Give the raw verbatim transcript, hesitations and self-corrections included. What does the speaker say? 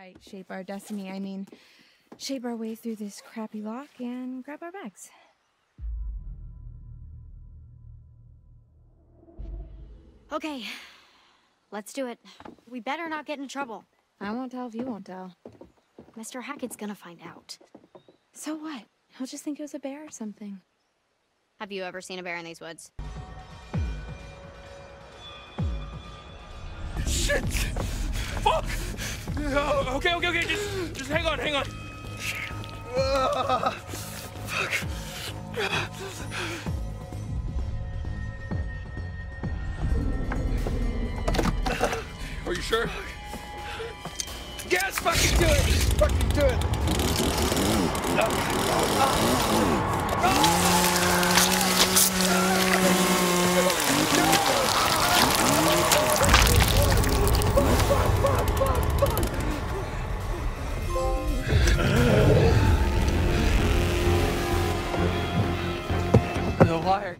right, shape our destiny. I mean, shape our way through this crappy lock and grab our bags. Okay, let's do it. We better not get in trouble. I won't tell if you won't tell. Mister Hackett's gonna find out. So what? He'll just think it was a bear or something. Have you ever seen a bear in these woods? Shit! Fuck! Oh, okay, okay, okay, just, just hang on, hang on. Uh, fuck. Are you sure? Yes, fucking do it! Fucking do it! Uh, uh, The wire.